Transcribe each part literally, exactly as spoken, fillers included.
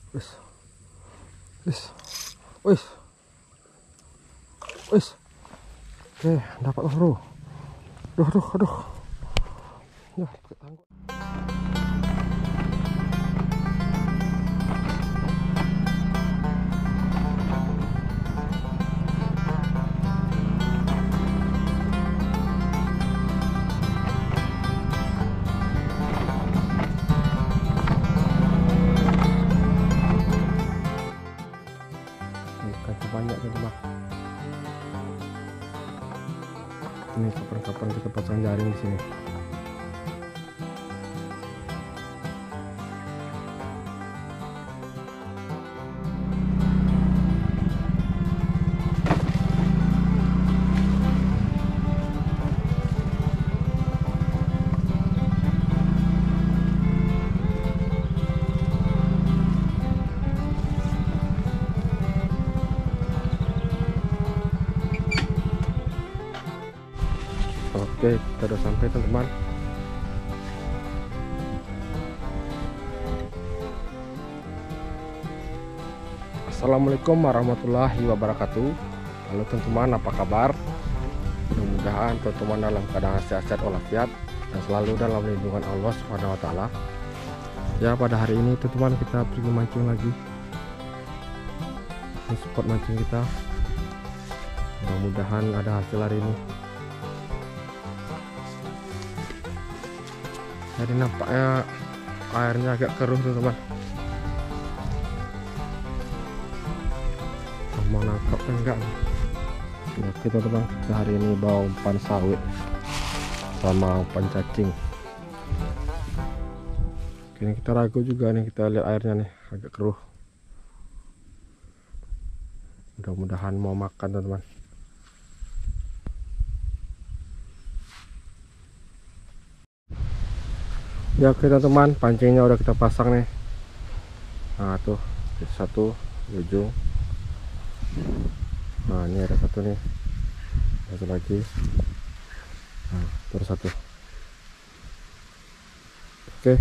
Wis. Wis. Wis. Wis. Oke, dapat Mas Bro. Aduh, aduh, aduh. Ya, pakai tangguh. Banyak teman-teman. Ini kapan-kapan kita pasang jaring di sini. Oke, kita udah sampai teman-teman. Assalamualaikum warahmatullahi wabarakatuh. Halo teman-teman, apa kabar? Mudah-mudahan teman-teman dalam keadaan sehat-sehat walafiat dan selalu dalam lindungan Allah Subhanahu wa taala. Ya, pada hari ini teman-teman kita pergi mancing lagi. Ini spot mancing kita. Mudah-mudahan ada hasil hari ini. Jadi nampaknya airnya agak keruh teman-teman. Mau nangkap enggak nih? Oke teman-teman, kita hari ini bawa umpan sawit sama umpan cacing. Ini kita ragu juga nih, kita lihat airnya nih agak keruh. Mudah-mudahan mau makan teman-teman. Ya oke teman-teman, pancingnya udah kita pasang nih. Nah tuh satu di ujung. Nah ini ada satu nih, satu lagi. Nah terus satu. Oke,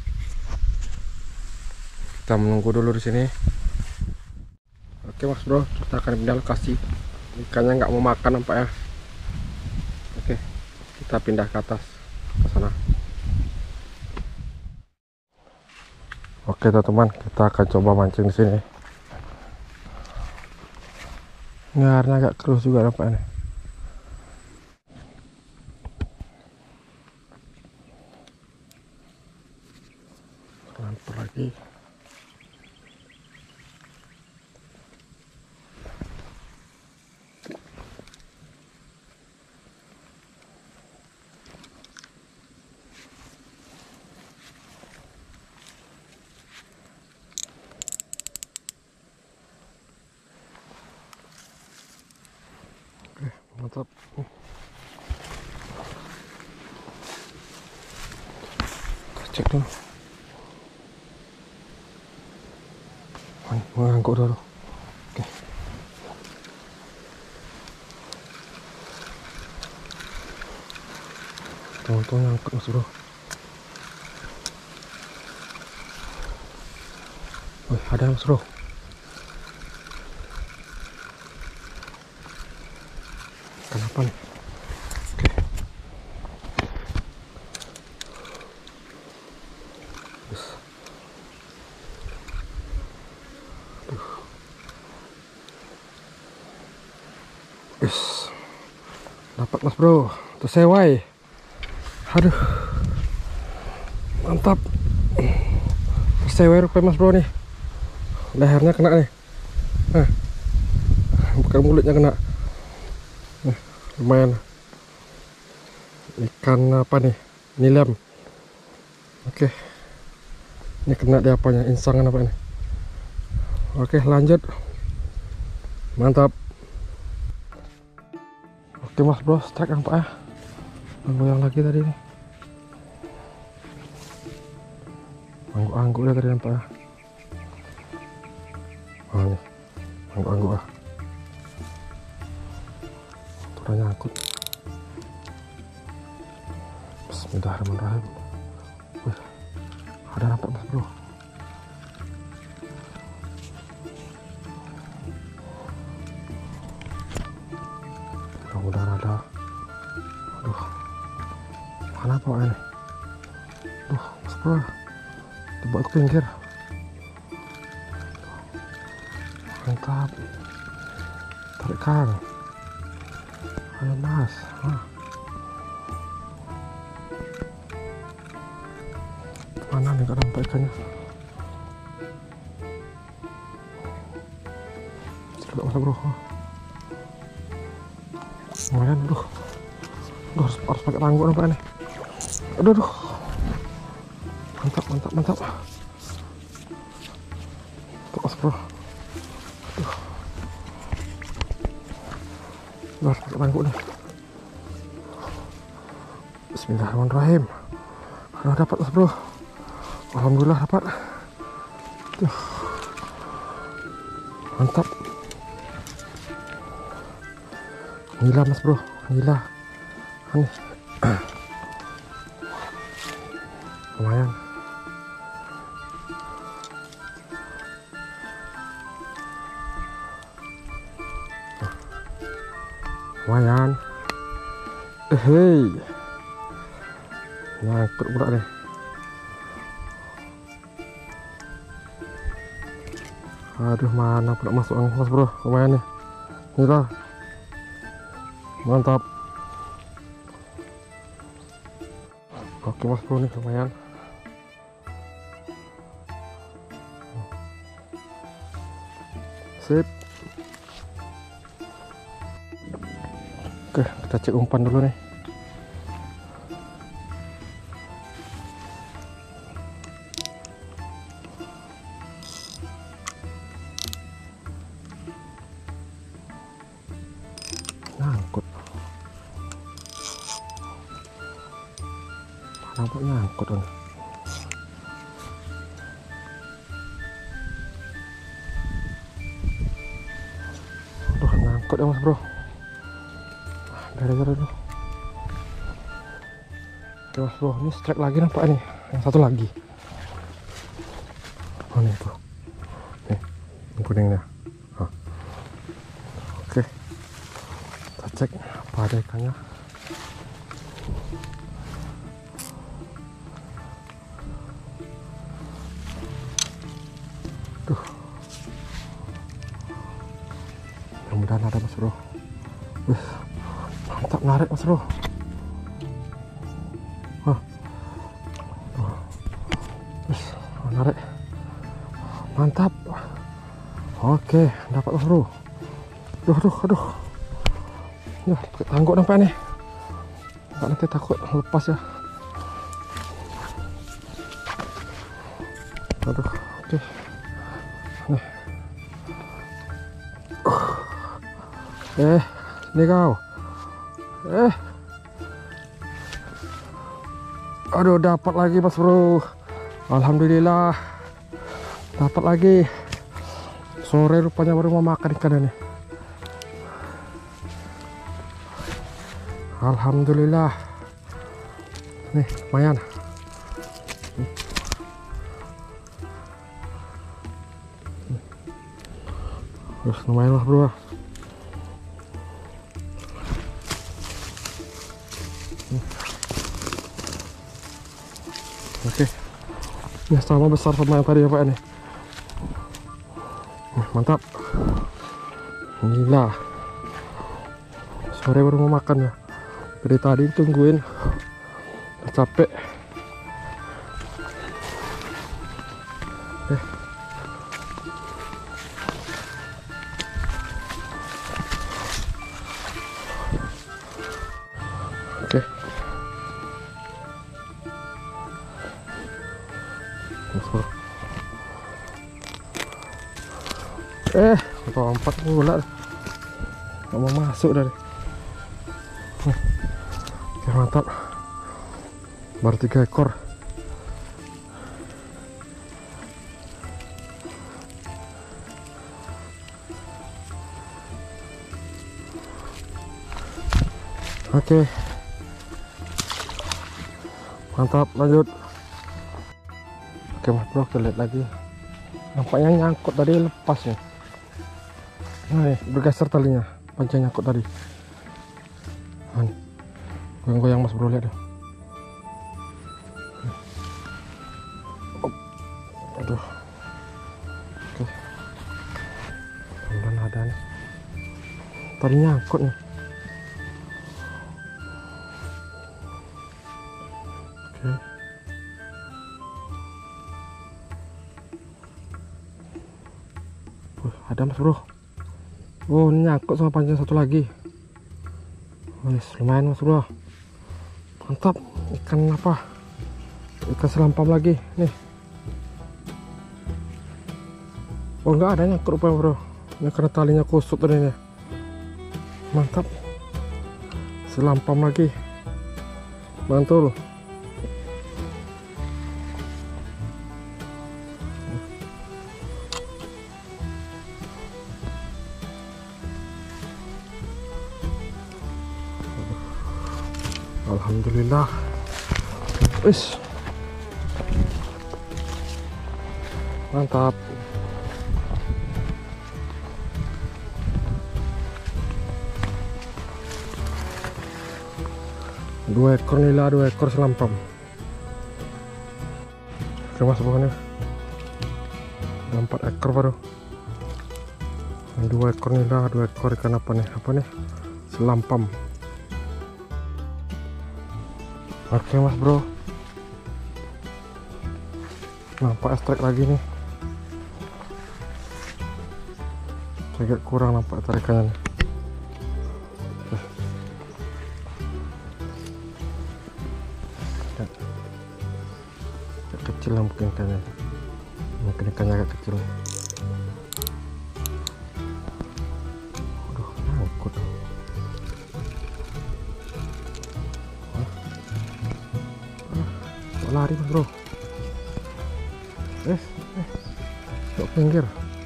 kita menunggu dulu di sini. Oke Mas Bro, kita akan pindah lokasi. Ikannya nggak mau makan nampaknya. Oke, kita pindah ke atas, ke sana. Oke teman-teman, kita akan coba mancing di sini. Ini airnya agak keruh juga nampaknya. Lempar lagi. Mantap. Cek dulu. Mengangguk dulu. Oke. Tunggu-tunggu nyangkut Mas Bro. Wih, ada Mas Bro. Kenapa nih? Oke. Yes. Aduh. Yes. Dapat Mas Bro. Tersewai. Aduh. Mantap. Tersewai rupanya Mas Bro nih. Lehernya kena nih. Nah. Bukan mulutnya kena. Nah, lumayan. Ikan apa nih? Nilem. Oke. Ini kena di apanya? Insangan apa ini? Oke, lanjut. Mantap. Oke Mas Bro, strike nampaknya. Goyang lagi tadi nih. Angguk-angguk ya tadi nampaknya. Oh nih, angguk-angguk ah. Udah nyangkut. Bismillahirrahmanirrahim. Wih, ada nampak Mas Bro. Alhamdulillah. Aduh, mana pak ini? Aduh, mas bro, coba ke pinggir. Mantap, tarik kang. Ayo mas, ah. Mana nih gak nampak ikannya? Coba mas bro. Lumayan, aduh. Aduh, harus, harus pakai tangguh nampak nih. Aduh, aduh. Mantap, mantap, mantap. Tuh mas bro. Aduh. Aduh, harus pakai tangguh nih. Bismillahirrahmanirrahim. Udah dapat mas bro. Alhamdulillah dapat. Tuh. Mantap. Gila mas bro, gila. Ini lumayan. Lumayan. Eh, hei. Nyangkut pula nih. Aduh, mana pula masuk mas bro. Lumayan nih. Gila. Mantap. Oke mas bro nih, lumayan. Sip. Oke, kita cek umpan dulu nih. Nyangkut. Nampak nyangkut kan. Aduh, nyangkut ya mas bro. Gara-gara dulu. Oke mas bro, ini strike lagi nampak nih. Yang satu lagi. Oh nih tuh. Nih, yang kuningnya. Oh. Oke. Kita cek apa ada ikannya. Tuh. Mudah-mudahan ada mas bro. Wih, mantap, narik mas bro. Wah. Wih, narik. Mantap. Oke, dapat mas bro. Aduh, aduh, aduh. Ya, pakai tangguh nampak nih. Nggak, nanti takut lepas ya. Aduh, oke. Nih. Eh, ini kau. Eh. Aduh, dapat lagi mas bro. Alhamdulillah. Dapat lagi. Sore rupanya baru mau makan ikan ini. Alhamdulillah. Nih, lumayan. Terus lumayan lah bro. Oke, ya sama besar sama yang tadi ya pak ini. Mantap. Gila. Sore baru mau makan ya. Dari tadi tungguin. Udah capek. Eh. Oke. Masuk. Eh, empat pula. Gak mau masuk dari. Oke, mantap. Baru tiga ekor. Oke. Mantap, lanjut. Oke mas bro, kita lihat lagi. Nampaknya nyangkut tadi, lepas ya. Nah nih, bergeser talinya. Pancing nyangkut tadi. Goyang-goyang Mas Bro, lihat deh. Aduh. Oke. Mudah-mudahan ada nih. Tadi nyangkut nih. Oke. Wih, ada Mas Bro. Oh, ini nyangkut sama pancing satu lagi. Wih, lumayan Mas Bro. Mantap. Ikan apa? Ikan selampam lagi nih. Oh, enggak ada nyangkut rupanya Bro. Ini karena talinya kusut tadi nih. Mantap. Selampam lagi. Mantul. Alhamdulillah. Wis. Mantap. Dua ekor nila, dua ekor selampam. Oke Mas Bro, nih ada empat ekor baru. Dua ekor nila, dua ekor ikan apa nih? Apa nih? Selampam. Oke Mas Bro, nampak strike lagi nih. Agak kurang nampak tarikannya nih. Agak kecil lah mungkin ikannya. Mungkin ikannya agak kecil. Aduh, nyangkut. Lari Mas Bro. Eh, eh, kok pinggir.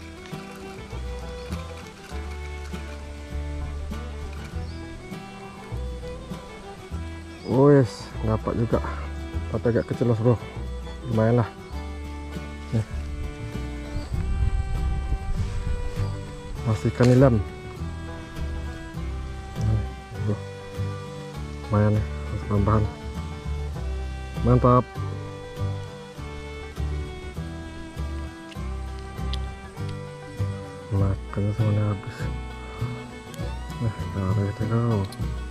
Wes, dapat juga. Tapi agak kecil Mas Bro. Lumayan lah. Nih. Masih ikan nilam. Nih, Bro. Lumayan nih, tambahan. Mantap. Makannya semuanya habis. Nah, taruh itu kau.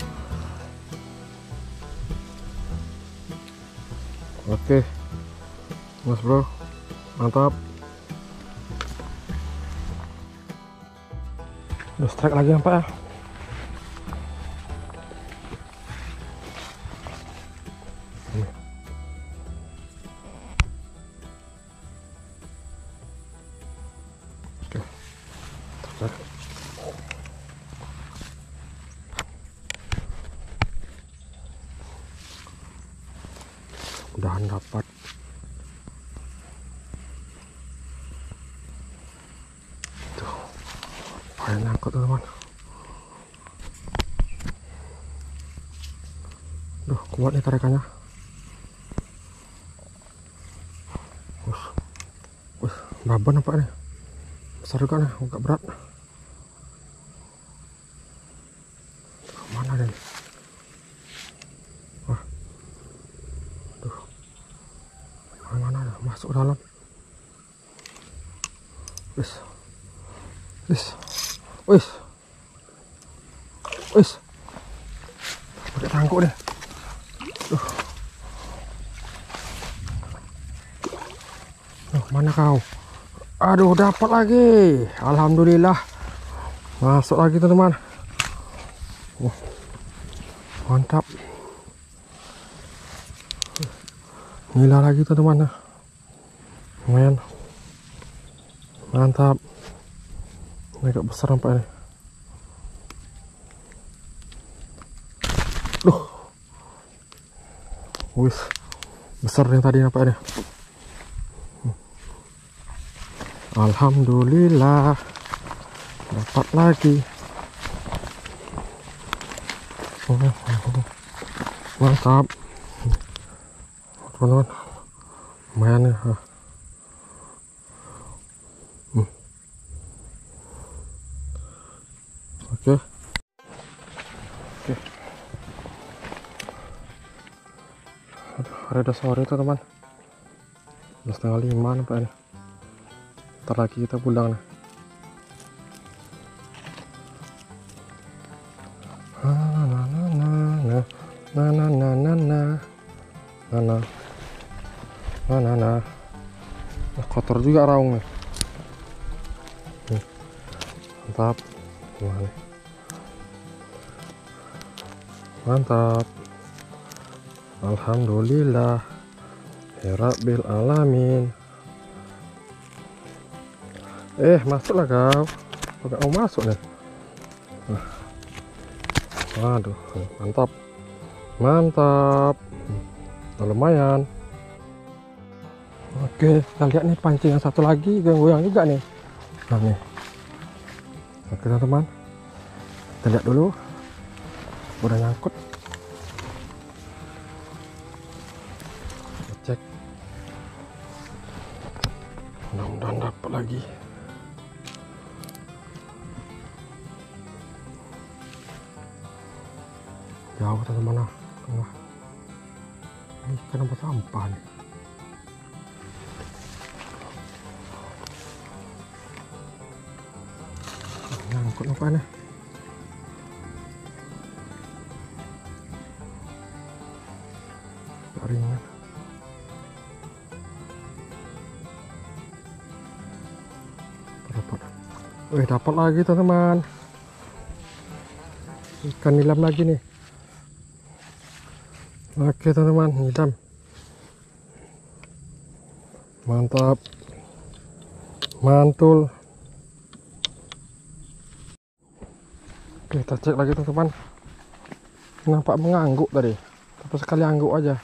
Oke, Mas Bro, mantap. Udah strike lagi nampak ya. Mudahan dapat. Tuh, payah nyangkut teman. Duh, kuat nih tarikannya. Us, us, baban nampak nih. Besar juga nih, agak berat. Mana deh? Wah, tuh, mana ada? Masuk dalam. Wis, wis, wis, wis. Pakai tangkuk deh. Duh. Duh, mana kau? Aduh, dapat lagi. Alhamdulillah. Masuk lagi teman-teman. Oh, mantap. Nila lagi teman-teman. Lumayan. Mantap. Ini agak besar nampaknya. Duh. Wis. Besar yang tadi nampaknya. Alhamdulillah. Dapat lagi. Oh, mantap teman-teman, lumayan ya. hmm. Oke oke Hari udah sore teman-teman, udah setengah lima nampaknya. Ntar lagi kita pulang nih. Na na na na na na na na na na na na na. Nah, kotor juga raung nih. Nih, mantap. Wah, nih. Mantap. Alhamdulillah ya Rabbil Alamin. Eh, masuklah kau. Kau mau masuk nih. Nah. Waduh, mantap. Mantap. Nah, lumayan. Oke, kita lihat nih pancing yang satu lagi goyang juga nih. Nah, nih. Oke, teman-teman. Kita lihat dulu. Udah nyangkut. Cek, mudah-mudahan dapat lagi. Jauh teman-teman, tengah ini ikan apa sampah nih. Nyangkut apa nih? Ringan. Dapat. Wih, dapat lagi teman-teman. Ikan nilam lagi nih. Oke teman-teman, nilam. Mantap. Mantul. Oke, kita cek lagi teman-teman. Nampak mengangguk tadi. Tapi sekali angguk aja.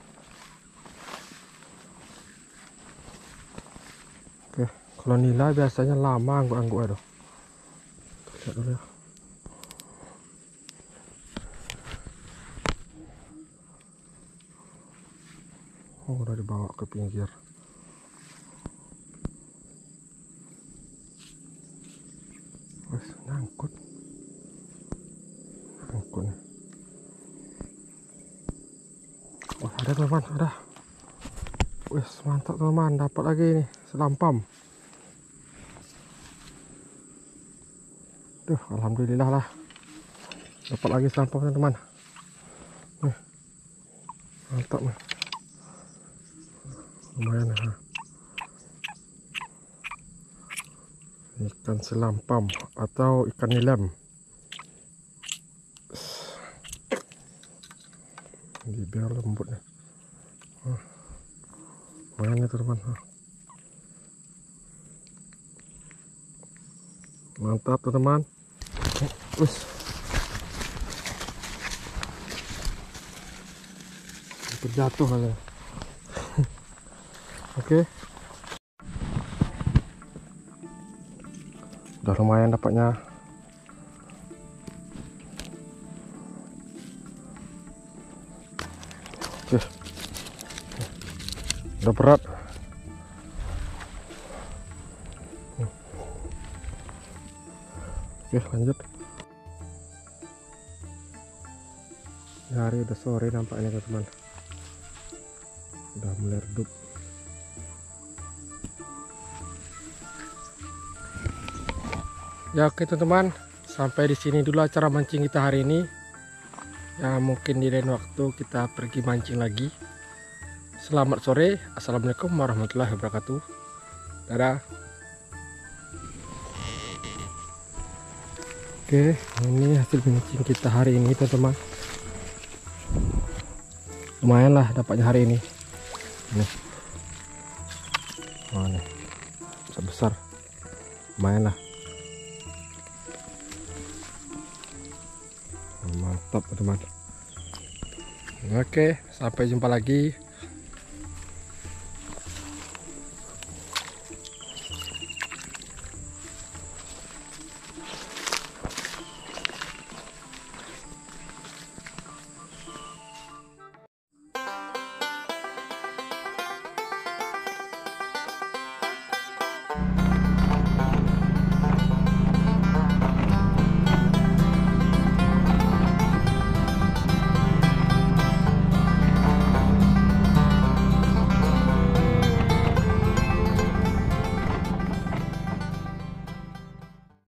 Oke, kalau nila biasanya lama angguk-angguk aduh. Lihat dulu ya. Oh, udah dibawa ke pinggir. Wes, nyangkut. Nyangkut nih. Oh, ada teman, ada. Wes, mantap teman, dapat lagi nih selampam. Duh, alhamdulillah lah. Dapat lagi selampam teman-teman. Nih. Mantap nih. Lumayan ya. Ikan selampam atau ikan nilam. Ini biar lembut nih. Lumayan ya teman. Mantap teman. Wis. Terjatuh kali. Oke. Udah lumayan dapatnya. Oke. Udah berat. Oke, lanjut. Hari udah sore nampaknya teman-teman. Udah mulai redup. Ya oke teman-teman, sampai di sini dulu acara mancing kita hari ini. Ya mungkin di lain waktu kita pergi mancing lagi. Selamat sore, assalamualaikum warahmatullahi wabarakatuh. Dadah. Oke, ini hasil mancing kita hari ini teman-teman. Lumayan lah dapatnya hari ini. Nih. Oh, nih. Besar-besar. Lumayan lah. Mantap teman-teman. Oke, sampai jumpa lagi.